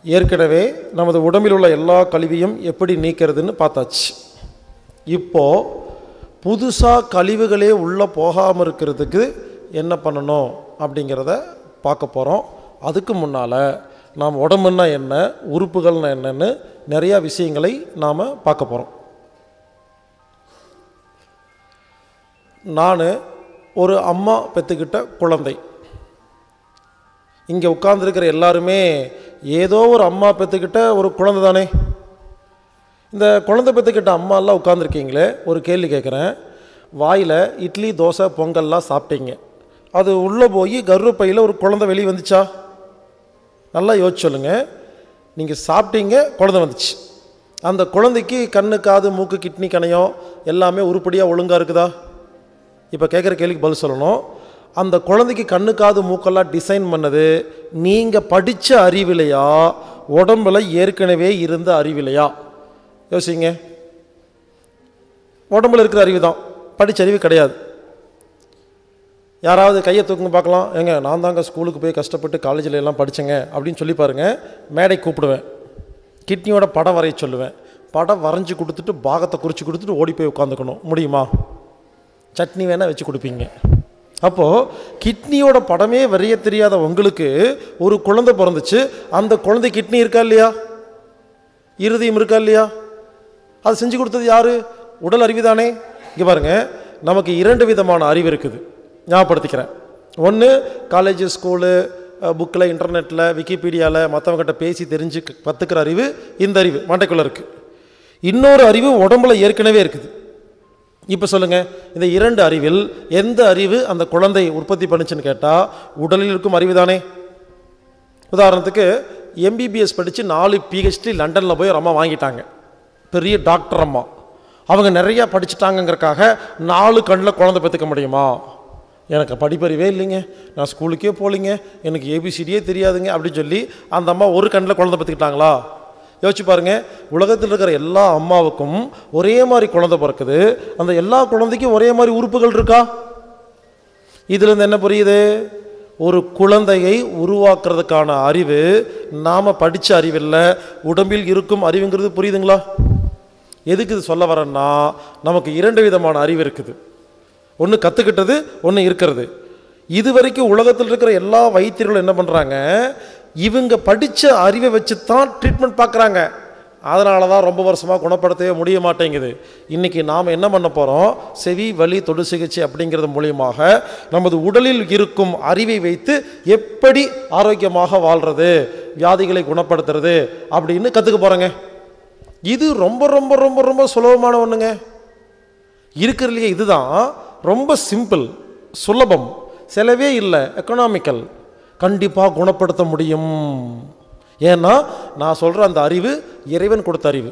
ஏற்கனவே நமது உடம்பில் உள்ள எல்லா கழிவையும் எப்படி நீக்கிறதுன்னு பார்த்தாச்சு. இப்போது புதுசாக கழிவுகளே உள்ளே போகாமல் இருக்கிறதுக்கு என்ன பண்ணணும் அப்படிங்கிறத பார்க்க போகிறோம். அதுக்கு முன்னால் நாம் உடம்புன்னா என்ன, உறுப்புகள்னா என்னன்னு நிறையா விஷயங்களை நாம் பார்க்க போகிறோம். நான் ஒரு அம்மா பெற்றுக்கிட்ட குழந்தை. இங்கே உட்கார்ந்துருக்கிற எல்லாருமே ஏதோ ஒரு அம்மா பெற்றுக்கிட்ட ஒரு குழந்தை தானே. இந்த குழந்தை பெற்றுக்கிட்ட அம்மாலாம் உட்காந்துருக்கீங்களே, ஒரு கேள்வி கேட்குறேன். வாயில் இட்லி தோசை பொங்கல்லாம் சாப்பிட்டீங்க, அது உள்ளே போய் கர்ப்பப்பையில் ஒரு குழந்தை வெளியே வந்துச்சா? நல்லா யோசிச்சு சொல்லுங்கள். நீங்கள் சாப்பிட்டீங்க, குழந்தை வந்துச்சு. அந்த குழந்தைக்கு கண்ணு காது மூக்கு கிட்னி கணையம் எல்லாமே உருப்படியாக ஒழுங்காக இருக்குதா? இப்போ கேட்குற கேள்விக்கு பதில் சொல்லணும். அந்த குழந்தைக்கு கண்ணு காது மூக்கெல்லாம் டிசைன் பண்ணது நீங்கள் படித்த அறிவிலையா, உடம்பில் ஏற்கனவே இருந்த அறிவிலையா? யோசிங்க. உடம்பில் இருக்கிற அறிவு தான், படித்த அறிவு கிடையாது. யாராவது கையை தூக்குங்க பார்க்கலாம். ஏங்க நான் தாங்க ஸ்கூலுக்கு போய் கஷ்டப்பட்டு காலேஜில் எல்லாம் படித்தேங்க அப்படின்னு சொல்லி பாருங்கள். மேடை கூப்பிடுவேன், கிட்னியோட படம் வரைய சொல்லுவேன். படம் வரைஞ்சி கொடுத்துட்டு பாகத்தை குறித்து கொடுத்துட்டு ஓடி போய் உட்காந்துக்கணும். முடியுமா? சட்னி வேணால் வச்சு கொடுப்பீங்க. அப்போது கிட்னியோட படமே வரைய தெரியாத உங்களுக்கு ஒரு குழந்தை பிறந்துச்சு. அந்த குழந்தை கிட்னி இருக்கா இல்லையா, இருதயம் இருக்கா இல்லையா? அது செஞ்சு கொடுத்தது யார்? உடல் அறிவு தானே. இங்கே பாருங்கள், நமக்கு 2 விதமான அறிவு இருக்குது. ஞாபகப்படுத்திக்கிறேன். ஒன்று காலேஜ் ஸ்கூலு புக்கில் இன்டர்நெட்டில் விக்கிபீடியாவில் மற்றவங்ககிட்ட பேசி தெரிஞ்சு கற்றுக்கிற அறிவு. இந்த அறிவு மண்டைக்குள்ளே இருக்குது. இன்னொரு அறிவு உடம்புல ஏற்கனவே இருக்குது. இப்போ சொல்லுங்கள், இந்த 2 அறிவில் எந்த அறிவு அந்த குழந்தை உற்பத்தி பண்ணுச்சுன்னு கேட்டால் உடலில் இருக்கும் அறிவு தானே. உதாரணத்துக்கு MBBS படித்து 4 PhD லண்டனில் போய் ஒரு அம்மா வாங்கிட்டாங்க, பெரிய டாக்டர் அம்மா. அவங்க நிறையா படிச்சுட்டாங்கங்கிறக்காக 4 கண்ணில் குழந்தை பெற்றுக்க முடியுமா? எனக்கு படிப்பறிவே இல்லைங்க, நான் ஸ்கூலுக்கே போகலிங்க, எனக்கு ABCDயே தெரியாதுங்க அப்படின்னு சொல்லி அந்த அம்மா ஒரு கண்ணில் குழந்தை பெற்றுக்கிட்டாங்களா? யோசிச்சு பாருங்கள். உலகத்தில் இருக்கிற எல்லா அம்மாவுக்கும் ஒரே மாதிரி குழந்தை பிறக்குது. அந்த எல்லா குழந்தைக்கும் ஒரே மாதிரி உறுப்புகள் இருக்கா? இதுலேருந்து என்ன புரியுது? ஒரு குழந்தையை உருவாக்குறதுக்கான அறிவு நாம் படித்த அறிவில்லை, உடம்பில் இருக்கும் அறிவுங்கிறது. புரியுதுங்களா? எதுக்கு இது சொல்ல வரேன்னா, நமக்கு 2 விதமான அறிவு இருக்குது. ஒன்று கற்றுக்கிட்டது, ஒன்று இருக்கிறது. இது வரைக்கும் உலகத்தில் இருக்கிற எல்லா வைத்தியர்களும் என்ன பண்ணுறாங்க, இவங்க படித்த அறிவை வச்சு தான் ட்ரீட்மெண்ட் பார்க்குறாங்க. அதனால தான் ரொம்ப வருஷமாக குணப்படுத்தவே முடிய மாட்டேங்குது. இன்றைக்கி நாம் என்ன பண்ண போகிறோம், செவி வலி தொடு சிகிச்சை அப்படிங்கிறது மூலியமாக நமது உடலில் இருக்கும் அறிவை வைத்து எப்படி ஆரோக்கியமாக வாழ்கிறது, வியாதிகளை குணப்படுத்துறது அப்படின்னு கற்றுக்க போகிறோங்க. இது ரொம்ப ரொம்ப ரொம்ப ரொம்ப சுலபமான ஒன்றுங்க. இருக்கிறதுலையே இதுதான் ரொம்ப சிம்பிள், சுலபம், செலவே இல்லை, எக்கனாமிக்கல். கண்டிப்பாக குணப்படுத்த முடியும். ஏன்னா நான் சொல்கிற அந்த அறிவு இறைவன் கொடுத்த அறிவு.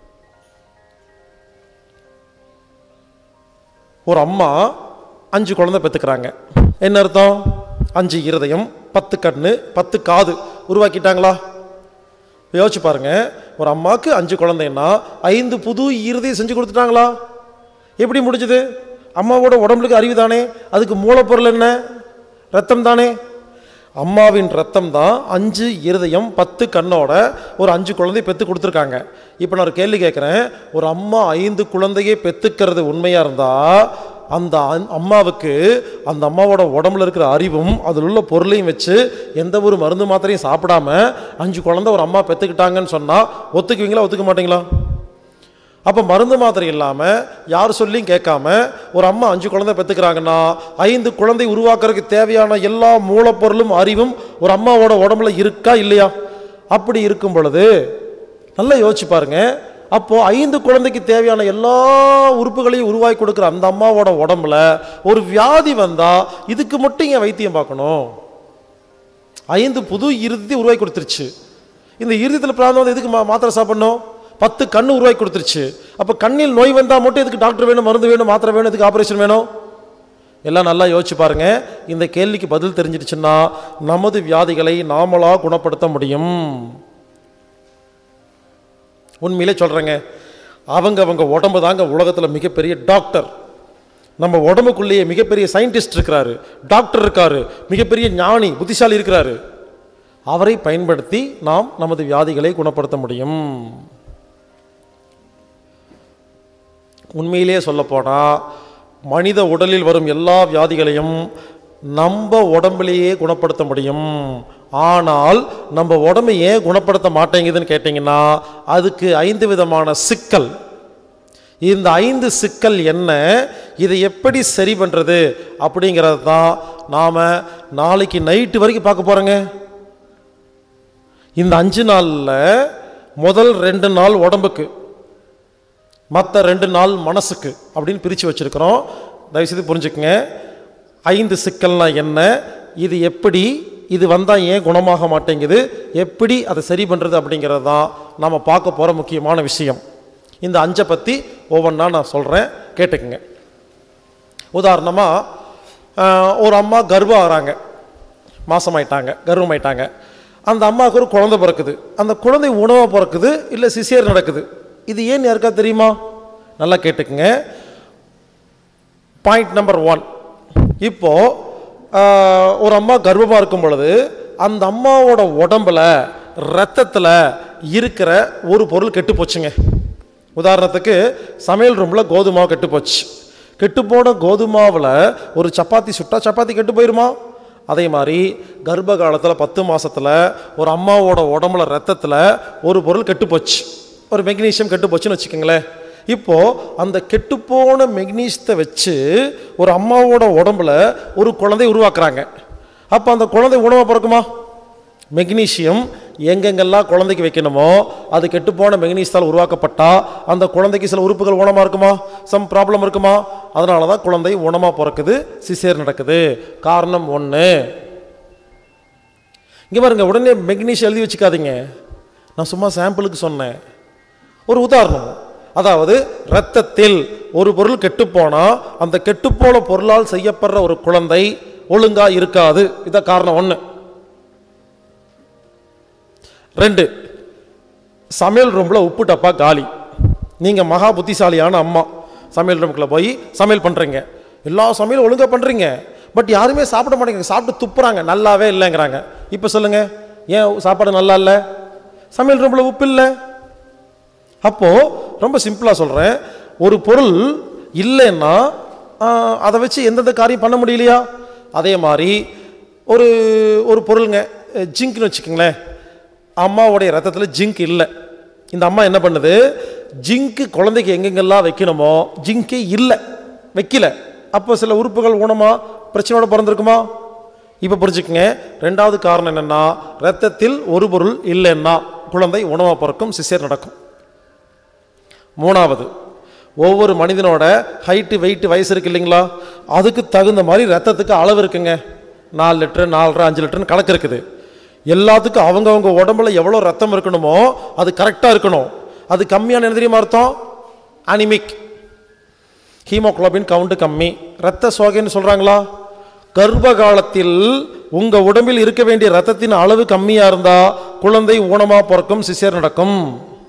ஒரு அம்மா 5 குழந்தை பெற்றுக்கிறாங்க. என்ன அர்த்தம்? 5 இருதயம், 10 கண்ணு, 10 காது உருவாக்கிட்டாங்களா? யோசிச்சு பாருங்க. ஒரு அம்மாவுக்கு 5 குழந்தைன்னா 5 புது இருதயம் செஞ்சு கொடுத்துட்டாங்களா? எப்படி முடிஞ்சது? அம்மாவோட உடம்புக்கு அறிவு தானே. அதுக்கு மூலப்பொருள் என்ன? ரத்தம் தானே. அம்மாவின் ரத்தம் தான் 5 இருதயம் 10 கண்ணோட ஒரு 5 குழந்தை பெற்று கொடுத்துருக்காங்க. இப்போ நான் ஒரு கேள்வி கேட்குறேன். ஒரு அம்மா 5 குழந்தையை பெற்றுக்கிறது உண்மையாக இருந்தால் அந்த அம்மாவுக்கு அந்த அம்மாவோட உடம்புல இருக்கிற அறிவும் அதில் உள்ள பொருளையும் வச்சு எந்த ஒரு மருந்து மாத்திரையும் சாப்பிடாம 5 குழந்தை ஒரு அம்மா பெற்றுக்கிட்டாங்கன்னு சொன்னால் ஒத்துக்குவீங்களா, ஒத்துக்க மாட்டீங்களா? அப்போ மருந்து மாத்திரை இல்லாமல் யார் சொல்லியும் கேட்காம ஒரு அம்மா 5 குழந்தை பெற்றுக்கிறாங்கன்னா 5 குழந்தை உருவாக்குறதுக்கு தேவையான எல்லா மூலப்பொருளும் அறிவும் ஒரு அம்மாவோட உடம்புல இருக்கா இல்லையா? அப்படி இருக்கும் பொழுது நல்லா யோசிச்சு பாருங்க. அப்போது 5 குழந்தைக்கு தேவையான எல்லா உறுப்புகளையும் உருவாக்கி கொடுக்குற அந்த அம்மாவோட உடம்புல ஒரு வியாதி வந்தால் இதுக்கு மட்டும் ஏன் வைத்தியம் பார்க்கணும்? 5 புது இருதயத்தை உருவாக்கி கொடுத்துருச்சு. இந்த இருதயத்தில் பிராந்தம் வந்து எதுக்கு மாத்திரை சாப்பிடணும்? 10 கண்ணு உருவாக்கி கொடுத்துருச்சு. அப்போ கண்ணில் நோய் வந்தால் மட்டும் எதுக்கு டாக்டர் வேணும், மருந்து வேணும், மாத்திரை வேணும், எதுக்கு ஆப்ரேஷன் வேணும்? எல்லாம் நல்லா யோசிச்சு பாருங்க. இந்த கேள்விக்கு பதில் தெரிஞ்சிடுச்சுன்னா நமது வியாதிகளை நாமளாக குணப்படுத்த முடியும். உண்மையிலே சொல்கிறேங்க, அவங்க உடம்பு தாங்க உலகத்தில் மிகப்பெரிய டாக்டர். நம்ம உடம்புக்குள்ளேயே மிகப்பெரிய சயின்டிஸ்ட் இருக்கிறாரு, டாக்டர் இருக்காரு, மிகப்பெரிய ஞானி புத்திசாலி இருக்கிறாரு. அவரை பயன்படுத்தி நாம் நமது வியாதிகளை குணப்படுத்த முடியும். உண்மையிலே சொல்லப்போனால் மனித உடலில் வரும் எல்லா வியாதிகளையும் நம்ம உடம்புலேயே குணப்படுத்த முடியும். ஆனால் நம்ம உடம்பை ஏன் குணப்படுத்த மாட்டேங்குதுன்னு கேட்டிங்கன்னா அதுக்கு 5 விதமான சிக்கல். இந்த 5 சிக்கல் என்ன, இதை எப்படி சரி பண்ணுறது அப்படிங்கிறது தான் நாம் நாளைக்கு நைட்டு வரைக்கும் பார்க்க போகிறோங்க. இந்த 5 நாளில் முதல் 2 நாள் உடம்புக்கு, மற்ற 2 நாள் மனசுக்கு அப்படின்னு பிரித்து வச்சுருக்கிறோம். தயவுசெய்து புரிஞ்சுக்குங்க. 5 சிக்கல்னா என்ன, இது எப்படி, இது வந்தால் ஏன் குணமாக மாட்டேங்குது, எப்படி அதை சரி பண்ணுறது அப்படிங்கிறது தான் நாம் பார்க்க போகிற முக்கியமான விஷயம். இந்த 5 பற்றி ஒவ்வொன்றா நான் சொல்கிறேன், கேட்டுக்குங்க. உதாரணமாக ஒரு அம்மா கர்ப்பம் ஆகிறாங்க, மாசமாயிட்டாங்க, கர்ப்பமாயிட்டாங்க. அந்த அம்மாவுக்கு ஒரு குழந்தை பிறக்குது. அந்த குழந்தை உணவாக பிறக்குது இல்லை சிசேர் நடக்குது. இது ஏன் யாருக்கா தெரியுமா? நல்லா கேட்டுக்குங்க. Point number 1. இப்போது ஒரு அம்மா கர்ப்பமாக இருக்கும் பொழுது அந்த அம்மாவோட உடம்புல ரத்தத்தில் இருக்கிற ஒரு பொருள் கெட்டு போச்சுங்க. உதாரணத்துக்கு சமையல் ரூமில் கோதுமாவை கெட்டு போச்சு. கெட்டுப்போன கோதுமாவில் ஒரு சப்பாத்தி சுட்டா சப்பாத்தி கெட்டு போயிடுமா? அதே மாதிரி கர்ப்ப காலத்தில் 10 மாதத்தில் ஒரு அம்மாவோட உடம்புல ரத்தத்தில் ஒரு பொருள் கெட்டு போச்சு, ஒரு மெக்னீஷியம் கெட்டு போச்சுன்னு வச்சுக்கோங்களேன். இப்போது அந்த கெட்டுப்போன மெக்னீஷியத்தை வச்சு ஒரு அம்மாவோட உடம்புல ஒரு குழந்தை உருவாக்குறாங்க. அப்போ அந்த குழந்தை உணவாக பிறக்குமா? மெக்னீஷியம் எங்கெங்கெல்லாம் குழந்தைக்கு வைக்கணுமோ அது கெட்டுப்போன மெக்னீஷியத்தால் உருவாக்கப்பட்டால் அந்த குழந்தைக்கு சில உறுப்புகள் ஊனமாக இருக்குமா, சம் ப்ராப்ளம் இருக்குமா? அதனால தான் குழந்தை ஊனமாக பிறக்குது, சிசேர் நடக்குது. காரணம் 1. இங்கே பாருங்க, உடனே மெக்னீஷியம் எழுதி வச்சுக்காதீங்க, நான் சும்மா சாம்பிளுக்கு சொன்னேன். ஒரு உதாரணம், அதாவது இரத்தத்தில் ஒரு பொருள் கெட்டுப்போனால் அந்த கெட்டுப்போன பொருளால் செய்யப்படுற ஒரு குழந்தை ஒழுங்காக இருக்காது. இதான் காரணம் 1. 2, சமையல் ரூமில் உப்பு டப்பா காலி. நீங்கள் மகா புத்திசாலியான அம்மா சமையல் ரூமுக்குள்ளே போய் சமையல் பண்ணுறீங்க, எல்லா சமையலும் ஒழுங்காக பண்ணுறீங்க, பட் யாருமே சாப்பிட மாட்டேங்க, சாப்பிட்டு துப்புறாங்க, நல்லாவே இல்லைங்கிறாங்க. இப்போ சொல்லுங்கள், ஏன் சாப்பாடு நல்லா இல்லை? சமையல் ரூமில் உப்பு இல்லை. அப்போது ரொம்ப சிம்பிளாக சொல்கிறேன், ஒரு பொருள் இல்லைன்னா அதை வச்சு எந்தெந்த காரியம் பண்ண முடியலையா? அதே மாதிரி ஒரு பொருளுங்க, ஜிங்க்னு வச்சுக்கோங்களேன். அம்மாவுடைய ரத்தத்தில் ஜிங்க் இல்லை. இந்த அம்மா என்ன பண்ணுது, ஜிங்க்கு குழந்தைக்கு எங்கெங்கெல்லாம் வைக்கணுமோ ஜிங்கே இல்லை, வைக்கல. அப்போ சில உறுப்புகள் ஊனமாக பிரச்சனையோட பிறந்திருக்குமா? இப்போ புரிஞ்சுக்குங்க. 2வது காரணம் என்னென்னா, ரத்தத்தில் ஒரு பொருள் இல்லைன்னா குழந்தை உணவாக பிறக்கும், சிசேர் நடக்கும். 3வது, ஒவ்வொரு மனிதனோட ஹைட்டு, வெயிட்டு, வயசு இருக்கு இல்லைங்களா, அதுக்கு தகுந்த மாதிரி ரத்தத்துக்கு அளவு இருக்குங்க. 4 லிட்டரு, 4.5, 5 லிட்டருன்னு கணக்கு இருக்குது. எல்லாத்துக்கும் அவங்கவுங்க உடம்புல எவ்வளோ ரத்தம் இருக்கணுமோ அது கரெக்டாக இருக்கணும். அது கம்மியான என்ன தெரியுமா அர்த்தம்? அனிமிக், ஹீமோகுளோபின் கவுண்ட் கம்மி, ரத்த சோகைன்னு சொல்கிறாங்களா? கர்ப்ப காலத்தில் உங்கள் உடம்பில் இருக்க வேண்டிய ரத்தத்தின் அளவு கம்மியாக இருந்தால் குழந்தை ஊனமாக பிறக்கும், சிசேர் நடக்கும்.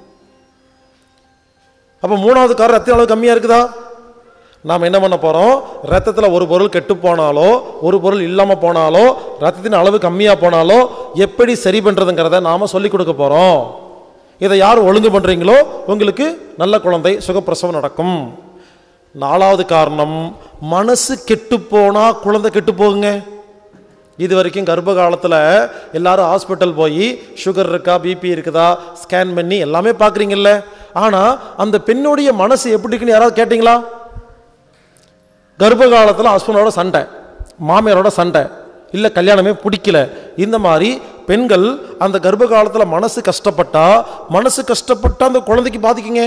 அப்போ 3வது காரணம் ரத்த அளவு கம்மியாக இருக்குதா? நாம் என்ன பண்ண போகிறோம், ரத்தத்தில் ஒரு பொருள் கெட்டு போனாலோ ஒரு பொருள் இல்லாமல் போனாலோ ரத்தத்தின் அளவு கம்மியாக போனாலோ எப்படி சரி பண்ணுறதுங்கிறத நாம் சொல்லிக் கொடுக்க போகிறோம். இதை யார் ஒழுங்கு பண்ணுறீங்களோ உங்களுக்கு நல்ல குழந்தை சுகப்பிரசவம் நடக்கும். 4வது காரணம், மனசு கெட்டு போனால் குழந்தை கெட்டு போகுங்க. இது வரைக்கும் கர்ப்ப காலத்தில் எல்லாரும் ஹாஸ்பிட்டல் போய் சுகர் இருக்கா, பிபி இருக்குதா ஸ்கேன் பண்ணி எல்லாமே பார்க்குறீங்கல்ல. ஆனால் அந்த பெண்ணுடைய மனசு எப்படி இருக்குன்னு யாராவது கேட்டிங்களா? கர்ப்ப காலத்தில் ஹஸ்பண்டோட சண்டை, மாமியாரோட சண்டை, இல்லை கல்யாணமே பிடிக்கல, இந்த மாதிரி பெண்கள் அந்த கர்ப்ப காலத்தில் மனசு கஷ்டப்பட்டா அந்த குழந்தைக்கு பாதிக்குங்க.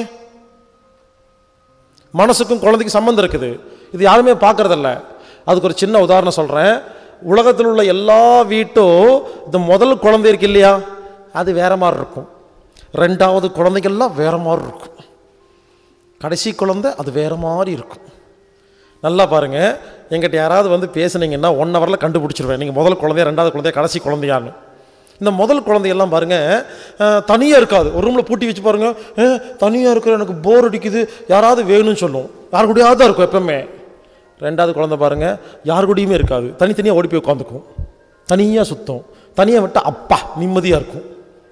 மனசுக்கும் குழந்தைக்கு சம்மந்தம் இருக்குது, இது யாருமே பார்க்கறதில்ல. அதுக்கு ஒரு சின்ன உதாரணம் சொல்கிறேன். உலகத்தில் உள்ள எல்லா வீட்டும் இந்த முதல் குழந்தை இருக்கு இல்லையா, அது வேற மாதிரி இருக்கும். 2வது குழந்தைகள்லாம் வேற மாதிரி இருக்கும். கடைசி குழந்தை அது வேற மாதிரி இருக்கும். நல்லா பாருங்கள், எங்கிட்ட யாராவது வந்து பேசுனீங்கன்னா 1 ஹவரில் கண்டுபிடிச்சிருவேன் நீங்கள் முதல் குழந்தையா 2வது குழந்தையா கடைசி குழந்தையான்னு. இந்த முதல் குழந்தையெல்லாம் பாருங்கள் தனியாக இருக்காது, ஒரு ரூமில் பூட்டி வச்சு பாருங்கள், தனியாக இருக்கிற எனக்கு போர் அடிக்குது யாராவது வேணும்னு சொல்லும், யாரு கூடயாவது தான் இருக்கும் எப்பவுமே. 2வது குழந்தை பாருங்கள் யாரு கூடயுமே இருக்காது, தனித்தனியாக ஓடி போய் உட்காந்துக்கும், தனியாக சுத்தம், தனியாக விட்டால் அப்பா நிம்மதியாக இருக்கும்.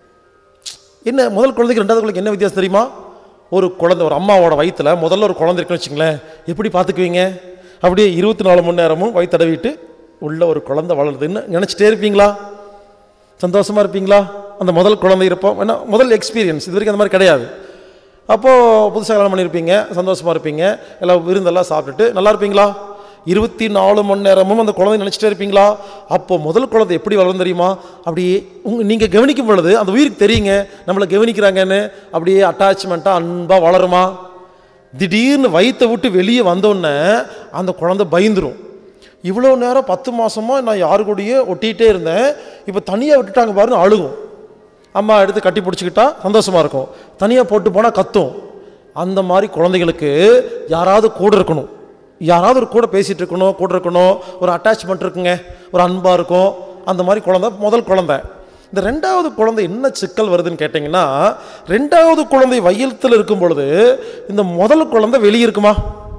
என்ன முதல் குழந்தைக்கு ரெண்டாவது குழந்தைக்கு என்ன வித்தியாசம் தெரியுமா? ஒரு குழந்தை, ஒரு அம்மாவோட வயிற்றுல முதல்ல ஒரு குழந்தை இருக்குன்னு வச்சுங்களேன், எப்படி பார்த்துக்குவீங்க? அப்படியே 24 மணி நேரமும் வயிற்றுடவிட்டு உள்ள ஒரு குழந்தை வளருதுன்னு நினச்சிட்டே இருப்பீங்களா? சந்தோஷமாக இருப்பீங்களா? அந்த முதல் குழந்தை இருப்போம், ஏன்னா முதல் எக்ஸ்பீரியன்ஸ், இது வரைக்கும் அந்த மாதிரி கிடையாது. அப்போது புதுசாக கல்யாணம் பண்ணியிருப்பீங்க, சந்தோஷமாக இருப்பீங்க, எல்லாம் விருந்தெல்லாம் சாப்பிட்டுட்டு நல்லா இருப்பீங்களா? 24 மணி நேரமும் அந்த குழந்தை நினச்சிட்டே இருப்பீங்களா? அப்போது முதல் குழந்தை எப்படி வளரும் தெரியுமா? அப்படியே நீங்கள் கவனிக்கும் பொழுது அந்த உயிருக்கு தெரியுங்க நம்மளை கவனிக்கிறாங்கன்னு. அப்படியே அட்டாச்மெண்ட்டாக அன்பாக வளருமா? திடீர்னு வயிற்றை விட்டு வெளியே வந்தோடனே அந்த குழந்தை பயந்துடும். இவ்வளோ நேரம் 10 மாதமாக நான் யாரு கூடயே ஒட்டிகிட்டே இருந்தேன், இப்போ தனியாக விட்டுட்டாங்க பாருன்னு அழுகும். அம்மா எடுத்து கட்டி பிடிச்சிக்கிட்டா சந்தோஷமாக இருக்கும், தனியாக போட்டு போனால் கத்தும். அந்த மாதிரி குழந்தைகளுக்கு யாராவது கூட இருக்கணும், யாராவது ஒரு கூட பேசிகிட்டு இருக்கணும், கூட இருக்கணும், ஒரு அட்டாச்மெண்ட் இருக்குங்க, ஒரு அன்பாக இருக்கும். அந்த மாதிரி குழந்தை முதல் குழந்தை. இந்த ரெண்டாவது குழந்தை என்ன சிக்கல் வருதுன்னு கேட்டிங்கன்னா, ரெண்டாவது குழந்தை வயிற்றில் இருக்கும் பொழுது இந்த முதல் குழந்தை வெளியே இருக்குமா?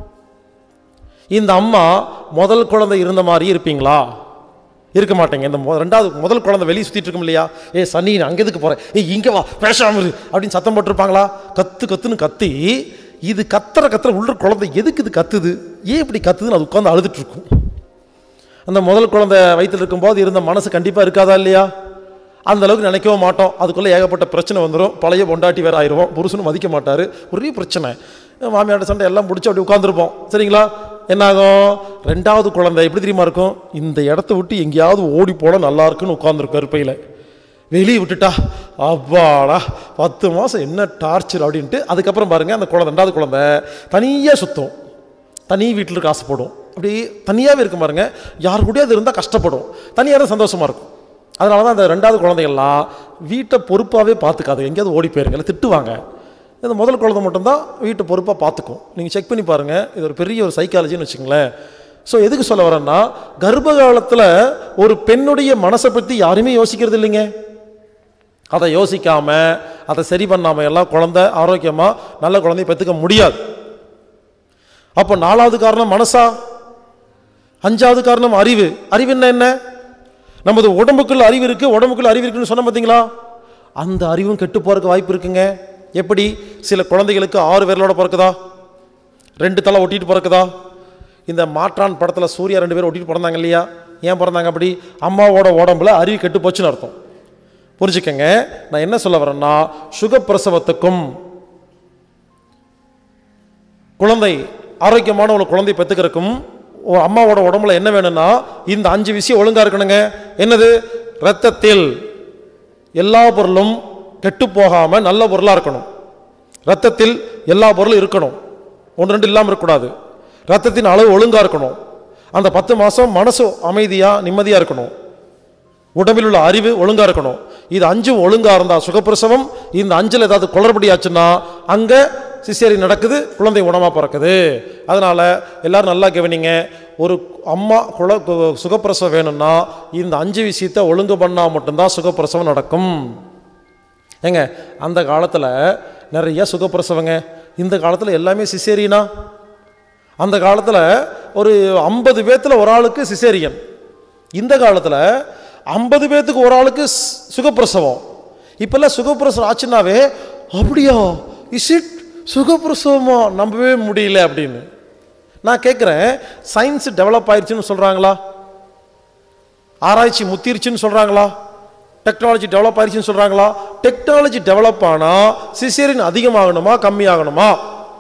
இந்த அம்மா முதல் குழந்தை இருந்த மாதிரி இருப்பீங்களா? இருக்க மாட்டேங்க. இந்த முதல் குழந்தை வெளியே சுற்றிட்டு இருக்கும் இல்லையா, ஏ சனி அங்கே எதுக்கு போகிறேன், இங்கே வா பேசாமல் இரு அப்படின்னு சத்தம் போட்டிருப்பாங்களா? கத்துன்னு கத்தி, இது கத்துற உள்ள குழந்தை எதுக்கு இது கத்துது, ஏன் இப்படி கத்துதுன்னு அது உட்காந்து அழுதுட்டு இருக்கும். அந்த முதல் குழந்தை வயிற்றில் இருக்கும்போது இருந்த மனசு கண்டிப்பாக இருக்காதா இல்லையா? அந்த அளவுக்கு நினைக்கவும் மாட்டோம். அதுக்குள்ளே ஏகப்பட்ட பிரச்சனை வந்துடும். பழைய பொண்டாட்டி வேறு ஆயிடுவோம், புருஷனும் மதிக்க மாட்டார், ஒரே பிரச்சனை, மாமியாட்ட சண்டை எல்லாம் முடிச்சு அப்படி உட்காந்துருப்போம். சரிங்களா? என்னாகும்? ரெண்டாவது குழந்தை எப்படி தெரியுமா இருக்கும்? இந்த இடத்த விட்டு எங்கேயாவது ஓடி போனால் நல்லா இருக்குன்னு உட்காந்துருக்கும் கருப்பையில். வெளியே விட்டுட்டா அவ்வாடா 10 மாதம் என்ன டார்ச்சர் அப்படின்ட்டு. அதுக்கப்புறம் பாருங்கள், அந்த குழந்தை ரெண்டாவது குழந்தை தனியாக சுற்றும், தனி வீட்டில் இருக்க ஆசைப்படும், அப்படி தனியாகவே இருக்கும் பாருங்க. யாரு கூட அது இருந்தால் கஷ்டப்படும், தனியாக தான் சந்தோஷமாக இருக்கும். அதனால தான் அந்த ரெண்டாவது குழந்தைகள்லாம் வீட்டை பொறுப்பாகவே பார்த்துக்காது, எங்கேயாவது ஓடி போயிருங்க, இல்லை திட்டுவாங்க. இந்த முதல் குழந்தை மட்டும்தான் வீட்டை பொறுப்பாக பார்த்துக்கும். நீங்கள் செக் பண்ணி பாருங்கள், இது ஒரு பெரிய ஒரு சைக்காலஜின்னு வச்சுங்களேன். ஸோ எதுக்கு சொல்ல வரேன்னா, கர்ப்ப காலத்தில் ஒரு பெண்ணுடைய மனசை பற்றி யாருமே யோசிக்கிறது இல்லைங்க. அதை யோசிக்காமல், அதை சரி பண்ணாமல் எல்லாம் குழந்தை ஆரோக்கியமாக நல்ல குழந்தைய பெற்றுக்க முடியாது. அப்போ 4வது காரணம் மனசா, 5வது காரணம் அறிவு. அறிவுன்னா என்ன? நமது உடம்புக்குள்ள அறிவு இருக்குது, உடம்புக்குள்ள அறிவு இருக்குன்னு சொன்ன பார்த்தீங்களா? அந்த அறிவும் கெட்டு போகிறதுக்கு வாய்ப்பு இருக்குங்க. எப்படி? சில குழந்தைகளுக்கு 6 விரலோட பிறக்குதா, 2 தலை ஒட்டிட்டு பிறக்குதா? இந்த மாற்றான் படத்தில் சூர்யா 2 பேர் ஒட்டிட்டு பிறந்தாங்க இல்லையா? ஏன் பிறந்தாங்க அப்படி? அம்மாவோட உடம்புல அறிவு கெட்டு போச்சுன்னு அர்த்தம். புரிஞ்சுக்கங்க, நான் என்ன சொல்ல வரேன்னா, சுகப்பிரசவத்துக்கும் குழந்தை ஆரோக்கியமான ஒரு குழந்தை பெற்றுக்கிறதுக்கும் அம்மாவோட உடம்புல என்ன வேணும்னா, இந்த 5 விஷயம் ஒழுங்கா இருக்கணுங்க. என்னது? இரத்தத்தில் எல்லா பொருளும் கெட்டு போகாம நல்ல பொருளா இருக்கணும். ரத்தத்தில் எல்லா பொருளும் இருக்கணும், 1 2 இல்லாமல் இருக்கக்கூடாது. ரத்தத்தின் அளவு ஒழுங்கா இருக்கணும். அந்த 10 மாதம் மனசு அமைதியா நிம்மதியா இருக்கணும். உடம்பில் உள்ள அறிவு ஒழுங்கா இருக்கணும். இது 5 ஒழுங்கா இருந்தால் சுகப்பிரசவம். இந்த 5ல் ஏதாவது குளறுபடியாச்சுன்னா அங்க சிசேரியன் நடக்குது, குழந்தை உணமா பிறக்குது. அதனால எல்லாரும் நல்லா கவனிங்க. ஒரு அம்மா சுகப்பிரசவம் வேணும்னா இந்த 5 விஷயத்தை ஒழுங்கு பண்ணா மட்டும்தான் சுகப்பிரசவம் நடக்கும். ஏங்க, அந்த காலத்தில் நிறைய சுகப்பிரசவங்க, இந்த காலத்தில் எல்லாமே சிசேரியனா. அந்த காலத்தில் ஒரு 50 பேர்த்தில் ஒரு ஆளுக்கு சிசேரியன், இந்த காலத்தில் 50 பேர்த்துக்கு ஒரு ஆளுக்கு சுகப்பிரசவம். இப்பெல்லாம் சுகப்பிரசவம் ஆச்சுன்னாவே அப்படியா, இஸ் இட் சுகப்பிரசவமா, நம்பவே முடியல அப்படின்னு. நான் கேட்குறேன், சயின்ஸ் டெவலப் ஆயிடுச்சுன்னு சொல்கிறாங்களா? ஆராய்ச்சி முத்திருச்சுன்னு சொல்கிறாங்களா? டெக்னாலஜி டெவலப் ஆயிடுச்சுன்னு சொல்கிறாங்களா? டெக்னாலஜி டெவலப் ஆனால் சிசேரியன் அதிகமாகணுமா கம்மியாகணுமா?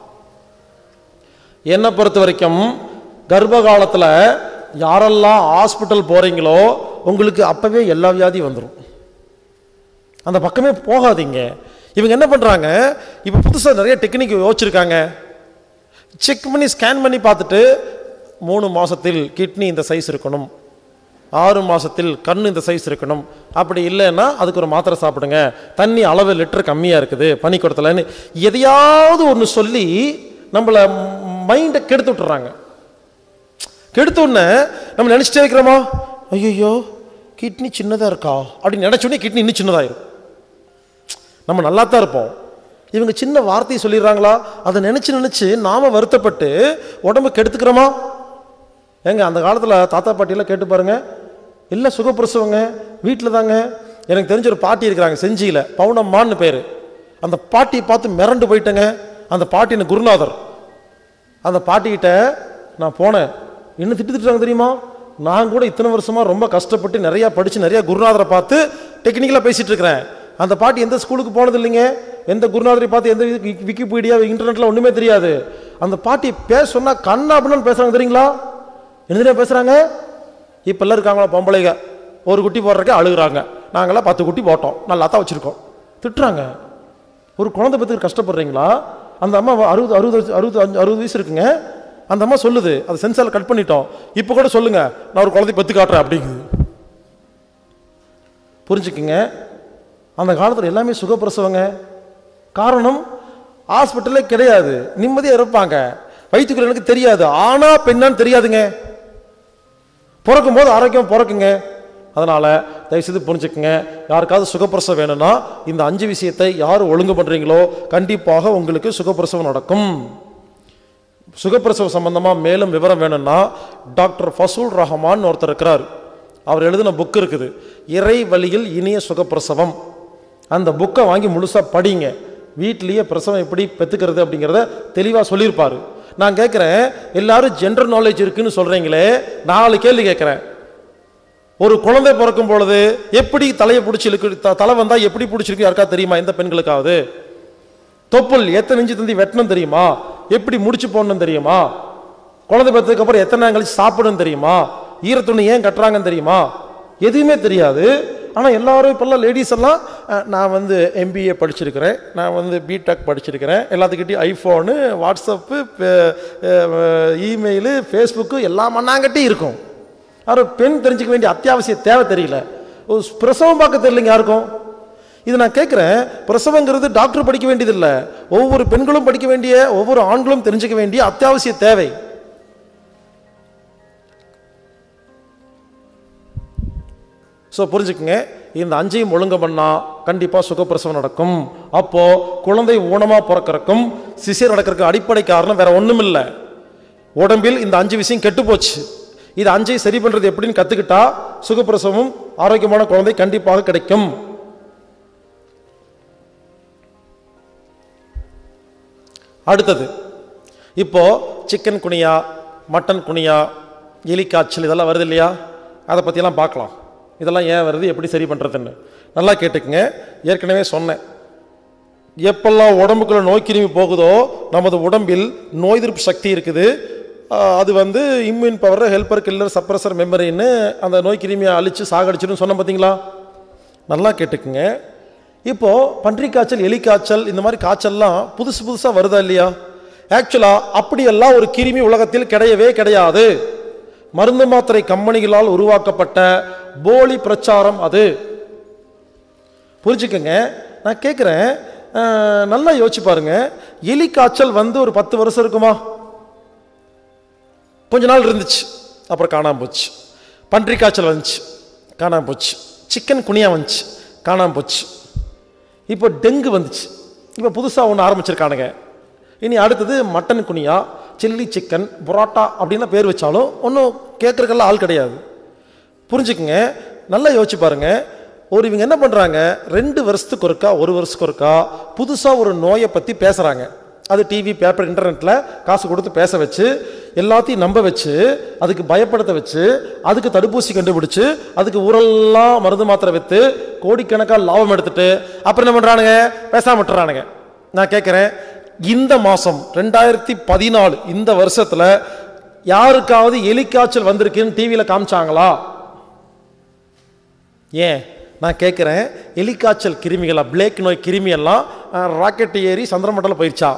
என்னை பொறுத்த வரைக்கும் கர்ப்ப காலத்தில் யாரெல்லாம் ஹாஸ்பிட்டல் போகிறீங்களோ உங்களுக்கு அப்போவே எல்லா வியாதியும் வந்துடும். அந்த பக்கமே போகாதீங்க. இவங்க என்ன பண்ணுறாங்க, இப்போ புதுசாக நிறைய டெக்னிக் யோசிச்சிருக்காங்க. செக் பண்ணி ஸ்கேன் பண்ணி பார்த்துட்டு 3 மாதத்தில் கிட்னி இந்த சைஸ் இருக்கணும், 6 மாதத்தில் கண் இந்த சைஸ் இருக்கணும், அப்படி இல்லைன்னா அதுக்கு ஒரு மாத்திரை சாப்பிடுங்க, தண்ணி அளவு லிட்டர் கம்மியாக இருக்குது பனிக்கூடத்துலன்னு எதையாவது ஒன்று சொல்லி நம்மளை மைண்டை கெடுத்து விட்டுறாங்க. கெடுத்தோடனே நம்ம நினச்சிட்டே இருக்கிறோமா, ஐயோ கிட்னி சின்னதாக இருக்கா அப்படின்னு நினச்சோடனே கிட்னி இன்னும் சின்னதாயிரும். நம்ம நல்லா தான் இருப்போம். இவங்க சின்ன வார்த்தையை சொல்லிடுறாங்களா, அதை நினச்சி நாம் வருத்தப்பட்டு உடம்பு கெடுத்துக்கிறோமா? ஏங்க, அந்த காலத்தில் தாத்தா பாட்டியெல்லாம் கேட்டு பாருங்க, இல்லை சுகப்பிரசவங்க வீட்டில் தாங்க. எனக்கு தெரிஞ்ச ஒரு பாட்டி இருக்கிறாங்க செஞ்சியில், பவுனம்மான்னு பேர். அந்த பாட்டியை பார்த்து மிரண்டு போயிட்டேங்க. அந்த பாட்டியின் குருநாதர். அந்த பாட்டிக்கிட்ட நான் போனேன். என்ன திட்டுறாங்க தெரியுமா? நான் கூட இத்தனை வருஷமாக ரொம்ப கஷ்டப்பட்டு நிறையா படித்து நிறையா குருநாதரை பார்த்து டெக்னிக்கலாக பேசிகிட்டு இருக்கிறேன். அந்த பாட்டி எந்த ஸ்கூலுக்கு போனது இல்லைங்க, எந்த குருநாதரை பார்த்து எந்த விக்கிபீடியா இன்டர்நெட்டில் ஒன்றுமே தெரியாது. அந்த பாட்டி பேச சொன்னால் கண்ணா அப்படின்னு பேசுகிறாங்க தெரியுங்களா? என்ன பேசுகிறாங்க? இப்போல்லாம் இருக்காங்களா பொம்பளைங்க, ஒரு குட்டி போடுறக்கே அழுகுறாங்க. நாங்களாம் 10 குட்டி போட்டோம், நல்லா தான் வச்சுருக்கோம். திட்டுறாங்க. ஒரு குழந்தை பற்றி கஷ்டப்படுறீங்களா? அந்த அம்மா 60 வயசு இருக்குங்க. அந்த அம்மா சொல்லுது, அது சென்சாரில் கட் பண்ணிட்டோம், இப்போ கூட சொல்லுங்க நான் ஒரு குழந்தை பெற்று காட்டுறேன் அப்படிங்குது. புரிஞ்சுக்குங்க, அந்த காலத்தில் எல்லாமே சுகப்பிரசவங்க. காரணம் ஹாஸ்பிட்டலே கிடையாது, நிம்மதியாக இருப்பாங்க. வயிற்றுக்குள்ளனுக்கு தெரியாது ஆனா பெண்ணான்னு தெரியாதுங்க. பிறக்கும் போது ஆரோக்கியம் பிறக்குங்க. அதனால தயவுசெய்து புரிஞ்சுக்குங்க, யாருக்காவது சுகப்பிரசவம் வேணும்னா இந்த 5 விஷயத்தை யார் ஒழுங்கு பண்றீங்களோ கண்டிப்பாக உங்களுக்கு சுகப்பிரசவம் நடக்கும். சுகப்பிரசவம் சம்பந்தமா மேலும் விவரம் வேணும்னா டாக்டர் ஃபசூல் ரஹ்மான் ஒருத்தர் இருக்கிறார். அவர் எழுதின புக் இருக்குது, இறை வழியில் இனிய சுகப்பிரசவம். அந்த புக்கை வாங்கி முழுசா படிங்க. வீட்லேயே பிரசவம் எப்படி பெற்றுக்கிறது அப்படிங்கிறத தெளிவாக சொல்லியிருப்பாரு. நான் கேட்குறேன், எல்லாரும் ஜென்ரல் நாலேஜ் இருக்குன்னு சொல்கிறீங்களே, 4 கேள்வி கேட்குறேன். ஒரு குழந்தை பிறக்கும் பொழுது எப்படி தலையை பிடிச்சி இழுக்கு, தலை வந்தால் எப்படி பிடிச்சிருக்கு யாருக்காவது தெரியுமா? எந்த பெண்களுக்காவது? தொப்புள் எத்தனை இன்ச்சு தந்தி வெட்டணும் தெரியுமா? எப்படி முடிச்சு போடணும் தெரியுமா? குழந்தை பெற்றதுக்கு அப்புறம் எத்தனை நாள் கழிச்சு சாப்பிடணும் தெரியுமா? ஈரத்துணி ஏன் கட்டுறாங்கன்னு தெரியுமா? எதுவுமே தெரியாது. ஆனால் எல்லாரும் இப்போல்லாம் லேடிஸ் எல்லாம் நான் வந்து MBA படிச்சிருக்கிறேன், நான் வந்து பிடெக் படிச்சிருக்கிறேன், எல்லாத்துக்கிட்டையும் ஐஃபோனு, வாட்ஸ்அப்பு, இமெயிலு, ஃபேஸ்புக்கு எல்லாம் மண்ணாங்கட்டி இருக்கும். யாரும் பெண் தெரிஞ்சுக்க வேண்டிய அத்தியாவசிய தேவை தெரியல. ஒரு பிரசவம் பார்க்க தெரியலைங்க யாருக்கும். இது நான் கேட்குறேன், பிரசவங்கிறது டாக்டர் படிக்க வேண்டியதில்லை, ஒவ்வொரு பெண்களும் படிக்க வேண்டிய, ஒவ்வொரு ஆண்களும் தெரிஞ்சுக்க வேண்டிய அத்தியாவசிய தேவை. ஸோ புரிஞ்சுக்குங்க, இந்த 5ஐயும் ஒழுங்கு பண்ணால் கண்டிப்பாக சுகப்பிரசவம் நடக்கும். அப்போது குழந்தை ஊனமாக பிறக்கிறக்கும் சிசேர் நடக்கிறதுக்கு அடிப்படை காரணம் வேற ஒன்றும் இல்லை, உடம்பில் இந்த 5 விஷயம் கெட்டு போச்சு. இது 5ஐ சரி பண்ணுறது எப்படின்னு கற்றுக்கிட்டா சுகப்பிரசவம் ஆரோக்கியமான குழந்தை கண்டிப்பாக கிடைக்கும். அடுத்தது, இப்போ சிக்கன் குனியா, மட்டன் குனியா, எலிக்காய்ச்சல் இதெல்லாம் வருது இல்லையா? அதை பற்றியெல்லாம் பார்க்கலாம். இதெல்லாம் ஏன் வருது, எப்படி சரி பண்ணுறதுன்னு நல்லா கேட்டுக்குங்க. ஏற்கனவே சொன்னேன், எப்பெல்லாம் உடம்புக்குள்ள நோய் கிருமி போகுதோ நமது உடம்பில் நோய் எதிர்ப்பு சக்தி இருக்குது. அது வந்து immune power, helper, killer, suppressor, மெமரின்னு அந்த நோய் கிருமியை அழித்து சாகடிச்சிடும் சொன்னோம் பார்த்தீங்களா? நல்லா கேட்டுக்குங்க. இப்போது பன்றிக்காய்ச்சல், எலிக்காய்ச்சல், இந்த மாதிரி காய்ச்சல்லாம் புதுசாக வருதா இல்லையா? ஆக்சுவலாக அப்படியெல்லாம் ஒரு கிருமி உலகத்தில் கிடையவே கிடையாது. மருந்து மாத்திரை கம்பெனிகளால் உருவாக்கப்பட்ட போலி பிரச்சாரம் அது. புரிஞ்சுக்கங்க. நான் கேட்குறேன், நல்லா யோசிச்சு பாருங்க. எலிக்காய்ச்சல் வந்து ஒரு 10 வருஷம் இருக்குமா? கொஞ்ச நாள் இருந்துச்சு, அப்புறம் காணாமல் போச்சு. பன்றிக்காய்ச்சல் வந்துச்சு, காணாமல் போச்சு. சிக்கன் குனியா வந்துச்சு, காணாமல் போச்சு. இப்போ டெங்கு வந்துச்சு, இப்போ புதுசாக ஒன்று ஆரம்பிச்சிருக்கானுங்க. இனி அடுத்தது மட்டன் குனியா, சில்லி சிக்கன், புரோட்டா அப்படின்னா பேர் வச்சாலும் ஒன்றும் கேட்குறக்கெல்லாம் ஆள் கிடையாது. புரிஞ்சுக்குங்க, நல்லா யோசிச்சு பாருங்க. இவங்க என்ன பண்ணுறாங்க, 2 வருஷத்துக்கு ஒருக்கா, 1 வருஷத்துக்கு ஒருக்கா புதுசாக ஒரு நோயை பற்றி பேசுகிறாங்க. அது டிவி, பேப்பர், இன்டர்நெட்டில் காசு கொடுத்து பேச வச்சு, எல்லாத்தையும் நம்ப வச்சு, அதுக்கு பயப்படுத்த வச்சு, அதுக்கு தடுப்பூசி கண்டுபிடிச்சு, அதுக்கு ஊரெல்லாம் மருந்து மாத்திரை விற்று கோடிக்கணக்காக லாபம் எடுத்துட்டு அப்புறம் என்ன பண்ணுறானுங்க, பேசாம விட்டுறானுங்க. நான் கேட்குறேன், இந்த மாதம் 2014 இந்த வருஷத்தில் யாருக்காவது எலிக்காய்ச்சல் வந்திருக்குன்னு டிவியில் காமிச்சாங்களா? ஏன் நான் கேட்குறேன், எலிக்காய்ச்சல் கிருமிகளா, பிளேக் நோய் கிருமியெல்லாம் ராக்கெட் ஏறி சந்திரமண்டலம் போயிடுச்சா?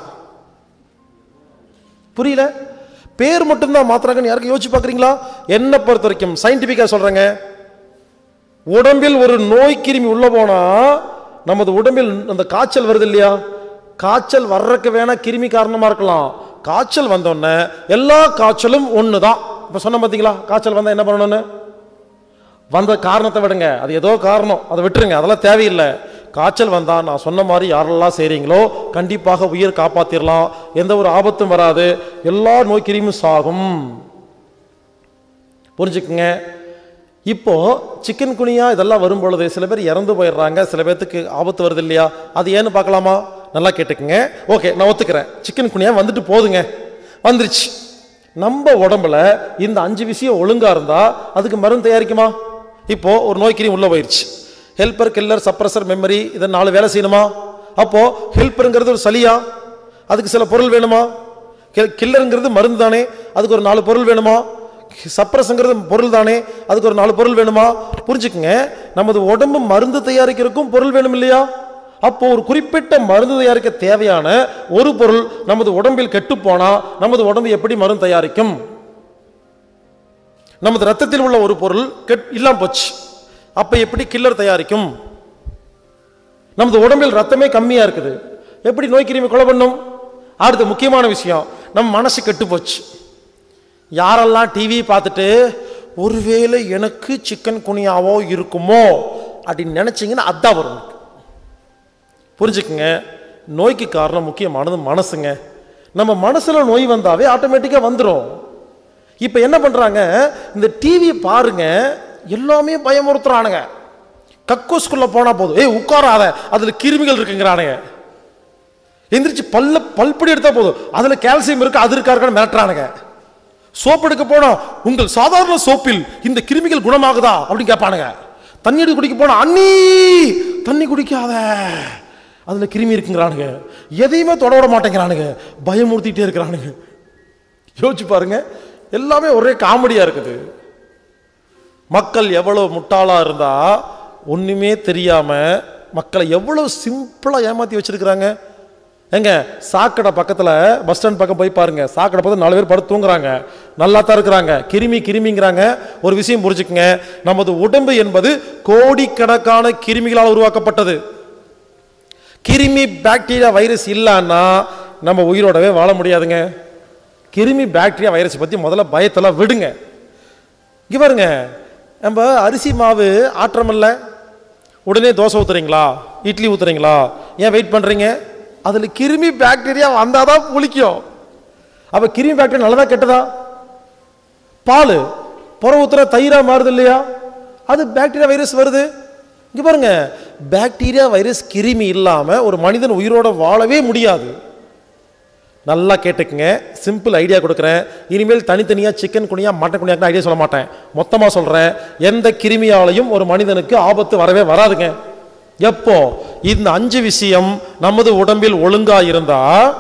புரியல. பேர் மட்டும்தான் மாத்திராங்கன்னு யாருக்கும் யோசிச்சு பார்க்குறீங்களா? என்னை பொறுத்த வரைக்கும் சயின்டிஃபிக்காக சொல்கிறேங்க, உடம்பில் ஒரு நோய் கிருமி உள்ளே போனால் நமது உடம்பில் அந்த காய்ச்சல் வருது இல்லையா, காய்ச்சல் வர்றதுக்கு வேணா கிருமி காரணமாக இருக்கலாம். காய்ச்சல் வந்தோடனே எல்லா காய்ச்சலும் ஒன்று தான். இப்போ சொன்ன பார்த்தீங்களா, காய்ச்சல் வந்தால் என்ன பண்ணணும்னு? வந்த காரணத்தை விடுங்க, அது ஏதோ காரணம், அதை விட்டுருங்க, அதெல்லாம் தேவையில்லை. காய்ச்சல் வந்தால் நான் சொன்ன மாதிரி யாரெல்லாம் செய்கிறீங்களோ கண்டிப்பாக உயிர் காப்பாற்றிடலாம், எந்த ஒரு ஆபத்தும் வராது, எல்லா நோய் கிருமியும் சாகும். புரிஞ்சுக்குங்க. இப்போ சிக்கன் குனியா இதெல்லாம் வரும் பொழுது சில பேர் இறந்து போயிடுறாங்க, சில பேர்த்துக்கு ஆபத்து வருது இல்லையா? அது ஏன்னு பார்க்கலாமா? நல்லா கேட்டுக்குங்க. ஓகே, நான் ஒத்துக்கிறேன், சிக்கன் குனியா வந்துட்டு போதுங்க, வந்துருச்சு. நம்ம உடம்புல இந்த 5 விஷயம் ஒழுங்கா இருந்தா அதுக்கு மருந்து தயாரிக்குமா? இப்போ ஒரு நோய்க்கிரி உள்ள போயிடுச்சு, ஹெல்பர், கில்லர், சப்ரஸர், மெமரி, இதை 4 வேலை செய்யணுமா? அப்போ ஹெல்பருங்கிறது ஒரு சளியா, அதுக்கு சில பொருள் வேணுமா? கில்லருங்கிறது மருந்து தானே, அதுக்கு ஒரு 4 பொருள் வேணுமா? சப்ரஸ்ங்கிறது பொருள் தானே, அதுக்கு ஒரு 4 பொருள் வேணுமா? புரிஞ்சுக்குங்க, நமது உடம்பு மருந்து தயாரிக்கிறதுக்கும் பொருள் வேணும் இல்லையா? அப்போ ஒரு குறிப்பிட்ட மருந்து தயாரிக்க தேவையான ஒரு பொருள் நமது உடம்பில் கெட்டு போனா நமது உடம்பு எப்படி மருந்து தயாரிக்கும்? நமது ரத்தத்தில் உள்ள ஒரு பொருள் இல்லாம போச்சு, அப்ப எப்படி கில்லர் தயாரிக்கும்? நமது உடம்பில் ரத்தமே கம்மியா இருக்குது, எப்படி நோய் கிருமி கொலை பண்ணும்? அடுத்த முக்கியமான விஷயம், நம்ம மனசு கெட்டு போச்சு. யாரெல்லாம் டிவி பார்த்துட்டு ஒருவேளை எனக்கு சிக்கன் குனியாவோ இருக்குமோ அப்படின்னு நினைச்சீங்கன்னா அதான் வரும். புரிஞ்சுக்குங்க, நோய்க்கு காரணம் முக்கியமானது மனசுங்க. நம்ம மனசுல நோய் வந்தாவே ஆட்டோமேட்டிக்கா வந்துடும். இப்ப என்ன பண்றாங்க, இந்த டிவி பாருங்க, எல்லாமே பயமுறுத்துறானுங்க. கக்கூஸ்குள்ள போனா போதும், உட்காராத, அதுல கிருமிகள் இருக்குங்கிறானுங்க. எந்திரிச்சு பல்படி எடுத்தா போதும், அதுல கால்சியம் இருக்கு, அது இருக்காருன்னு மிரட்டுறானுங்க. சோப்பு எடுக்க போனா உங்கள் சாதாரண சோப்பில் இந்த கிருமிகள் குணமாகுதா அப்படின்னு கேட்பானுங்க. தண்ணி எடுக்க குடிக்க போனா அண்ணி தண்ணி குடிக்காத, அதுல கிருமி இருக்குங்கிறானுங்க. எதையுமே தொட விட மாட்டேங்கிறானுங்க, பயமுறுத்திட்டே இருக்கிறானுங்க. யோசிச்சு பாருங்க, எல்லாமே ஒரே காமெடியா இருக்குது. மக்கள் எவ்வளவு முட்டாளா இருந்தா ஒண்ணுமே தெரியாம மக்களை எவ்வளவு சிம்பிளா ஏமாத்தி வச்சிருக்கிறாங்க. எங்க சாக்கடை பக்கத்துல பஸ் ஸ்டாண்ட் பக்கம் போய் பாருங்க, சாக்கடை பக்கத்துல 4 பேர் படுத்து தூங்குறாங்க, நல்லா தான் இருக்கிறாங்க, கிருமிங்கிறாங்க. ஒரு விஷயம் புரிஞ்சுக்குங்க, நமது உடம்பு என்பது கோடிக்கணக்கான கிருமிகளால் உருவாக்கப்பட்டது. கிருமி, பாக்டீரியா, வைரஸ் இல்லைன்னா நம்ம உயிரோடவே வாழ முடியாதுங்க. கிருமி, பாக்டீரியா, வைரஸ் பத்தி முதல்ல பயத்தெல்லாம் விடுங்க. இங்க பாருங்க, நம்ம அரிசி மாவு ஆற்றமில்ல, உடனே தோசை ஊத்துறீங்களா, இட்லி ஊத்துறீங்களா, ஏன் வெயிட் பண்றீங்க? அதுல கிருமி, பாக்டீரியா வந்தாதான் புளிக்கும். அப்ப கிருமி, பாக்டீரியா நல்லதா கெட்டதா? பால் புற ஊத்துற தயிரா மாறுது இல்லையா, அது பாக்டீரியா, வைரஸ் வருது. இங்க பாருங்க, பாக்டீரியா, வைரஸ், கிருமி இல்லாம ஒரு மனிதன் உயிரோட வாழவே முடியாது. நல்லா கேட்டுக்குங்க, சிம்பிள் ஐடியா கொடுக்குறேன். இனிமேல் தனித்தனியா சிக்கன் குனியா, மட்டன் குனியா ஐடியா சொல்ல மாட்டேன், மொத்தமா சொல்றேன். எந்த கிருமியாலையும் ஒரு மனிதனுக்கு ஆபத்து வரவே வராதுங்க. எப்போ இந்த 5 விஷயம் நமது உடம்பில் ஒழுங்கா இருந்தா,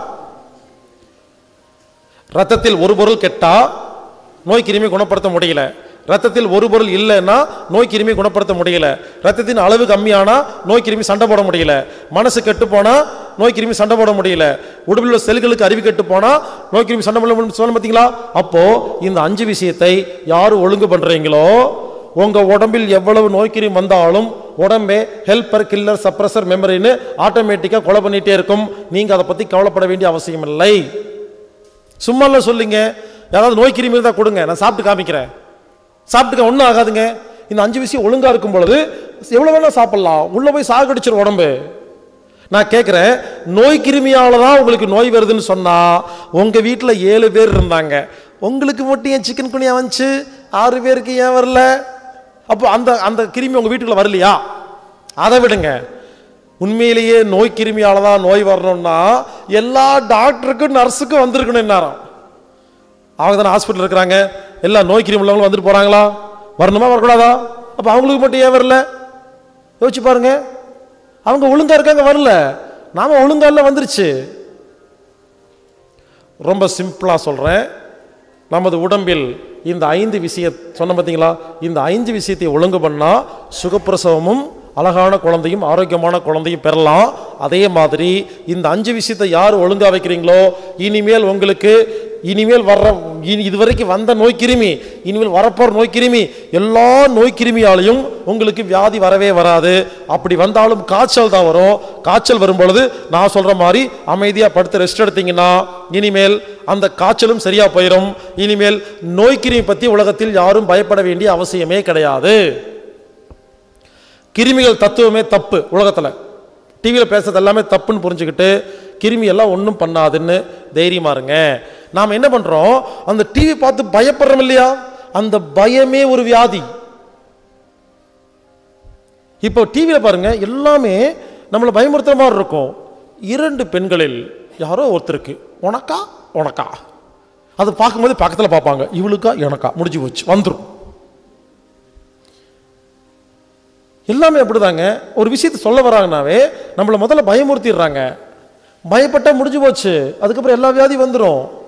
ரத்தத்தில் ஒரு பொருள் கெட்டா நோய் கிருமி குணப்படுத்த முடியல, ரத்தத்தில் ஒரு பொருள் இல்லைன்னா நோய் கிருமி குணப்படுத்த முடியல, ரத்தத்தின் அளவு கம்மியானா நோய் கிருமி சண்டை போட முடியல, மனசு கெட்டு போனா நோய் கிருமி சண்டை போட முடியல, உடம்பில் உள்ள செல்களுக்கு அறிவு கெட்டு போனா நோய் கிருமி சண்டை போட சொல்ல பார்த்தீங்களா? அப்போ இந்த 5 விஷயத்தை யாரு ஒழுங்கு பண்றீங்களோ உங்க உடம்பில் எவ்வளவு நோய் கிருமி வந்தாலும் உடம்பே ஹெல்பர், கில்லர், சப்ரஸர், மெமரின்னு ஆட்டோமேட்டிக்கா கொலை பண்ணிட்டே இருக்கும். நீங்க அதை பத்தி கவலைப்பட வேண்டிய அவசியம் இல்லை. சும்மா சொல்லுங்க, யாராவது நோய் கிருமி இருந்தா கொடுங்க, நான் சாப்பிட்டு காமிக்கிறேன், சாப்பிட்டுக்க, ஒன்றும் ஆகாதுங்க. இந்த 5 விஷயம் ஒழுங்கா இருக்கும் பொழுது எவ்வளவு வேணா சாப்பிடலாம், உள்ள போய் சாகடிச்சிடும் உடம்பு. நான் கேட்கிறேன், நோய் கிருமியால தான் உங்களுக்கு நோய் வருதுன்னு சொன்னா உங்க வீட்டில் 7 பேர் இருந்தாங்க, உங்களுக்கு மட்டும் ஏன் சிக்கன் குனியா வந்துச்சு, 6 பேருக்கு ஏன் வரல? அப்போ அந்த அந்த கிருமி உங்க வீட்டுக்குள்ள வரலையா? அதை விடுங்க. உண்மையிலேயே நோய் கிருமியால தான் நோய் வரணும்னா எல்லா டாக்டருக்கும் நர்ஸுக்கும் வந்திருக்கணும். நேரம் அவங்க தானே ஹாஸ்பிட்டல் இருக்கிறாங்க, எல்லா நோய் கிருமி உள்ளவங்களும் வந்துட்டு போறாங்களா? வரணுமா, வரக்கூடாதா? அப்ப அவங்களுக்கு மட்டும் ஏன் வரல? யோசிச்சு பாருங்க. அவங்க ஒழுங்கா இருக்காங்க, வரல. நாம ஒழுங்கா இல்ல, வந்துருச்சு. ரொம்ப சிம்பிளா சொல்றேன், நமது உடம்பில் இந்த 5 விஷயம் சொன்ன பார்த்தீங்களா, இந்த 5 விஷயத்தை ஒழுங்கு பண்ணா சுகப்பிரசவமும் அழகான குழந்தையும் ஆரோக்கியமான குழந்தையும் பெறலாம். அதே மாதிரி இந்த 5 விஷயத்தை யார் ஒழுங்கா வைக்கிறீங்களோ இனிமேல் உங்களுக்கு இதுவரைக்கும் வந்த நோய் கிருமி, இனிமேல் வரப்போற நோய் கிருமி, எல்லா நோய் கிருமியாலையும் உங்களுக்கு வியாதி வரவே வராது. அப்படி வந்தாலும் காய்ச்சல் தான் வரும். காய்ச்சல் வரும் பொழுது நான் சொல்ற மாதிரி அமைதியா படுத்து ரெஸ்ட் எடுத்தீங்கன்னா இனிமேல் அந்த காய்ச்சலும் சரியா போயிடும். இனிமேல் நோய் கிருமி பத்தி உலகத்தில் யாரும் பயப்பட வேண்டிய அவசியமே கிடையாது. கிருமிகள் தத்துவமே தப்பு. உலகத்துல டிவியில் பேசுறது எல்லாமே தப்புன்னு புரிஞ்சுக்கிட்டு கிருமி எல்லாம் ஒன்றும் பண்ணாதுன்னு தைரியமா இருங்க. நாம் என்ன பண்றோம், அந்த டிவி பார்த்து பயப்படுறோம் இல்லையா, அந்த பயமே ஒரு வியாதி. இப்போ டிவியில் பாருங்கள், எல்லாமே நம்மளை பயமுறுத்துற மாதிரி இருக்கும். 2 பெண்களில் யாரோ ஒருத்தருக்கு உனக்கா உனக்கா, அது பார்க்கும்போது பக்கத்தில் பார்ப்பாங்க, இவளுக்கா எனக்கா, முடிஞ்சு போச்சு, வந்துடும். எல்லாமே அப்படிதாங்க. ஒரு விஷயத்தை சொல்ல வராங்கனாவே நம்மளை முதல்ல பயமுறுத்திடுறாங்க. பயப்பட்டா முடிஞ்சு போச்சு, அதுக்கப்புறம் எல்லா வியாதி வந்துடும்.